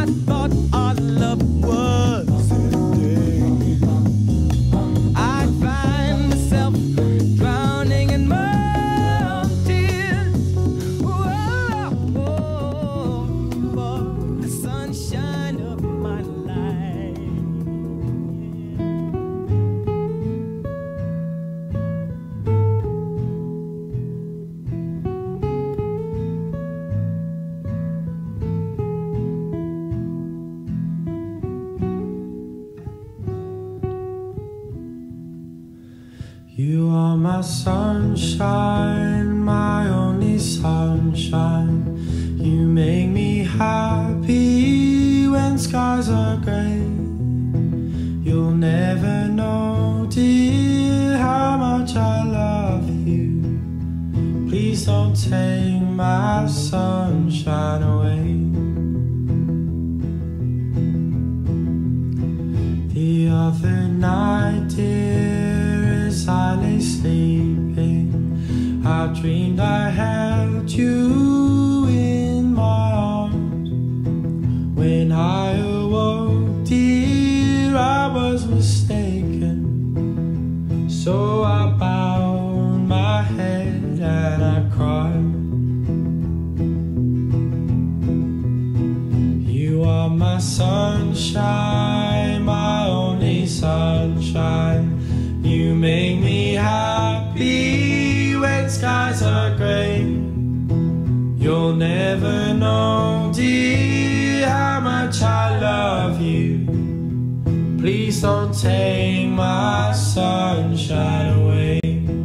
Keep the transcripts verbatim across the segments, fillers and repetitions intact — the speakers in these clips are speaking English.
thought our love was ending, I'd find myself drowning in my own tears. Whoa, whoa, for the sunshine of my life. You are my sunshine, my only sunshine. You make me happy when skies are grey. You'll never know, dear, how much I love you. Please don't take my sunshine away. The other night, dear, as I lay sleeping, I dreamed I held you in my arms. When I awoke, dear, I was mistaken. So I bowed my head and I cried. You are my sunshine, my only sunshine. You make me happy when skies are grey. You'll never know, dear, how much I love you. Please don't take my sunshine away.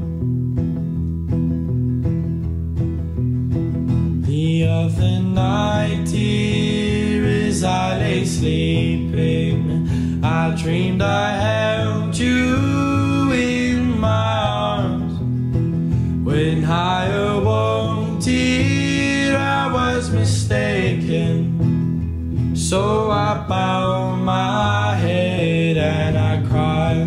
The other night, dear, as I lay sleeping, I dreamed I held you in my arms. When I awoke, dear, I was mistaken. So I bowed my head and I cried.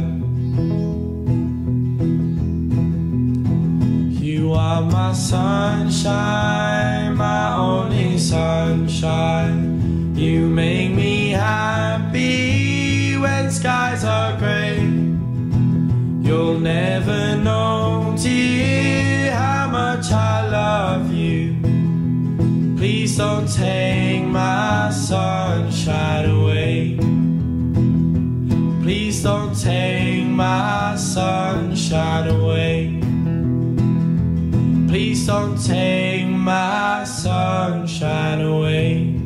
You are my sunshine, my only sunshine. You make me happy when skies are grey. You'll never know, dear, how much I love you. Please don't take my sunshine away. Please don't take my sunshine away. Please don't take my sunshine away.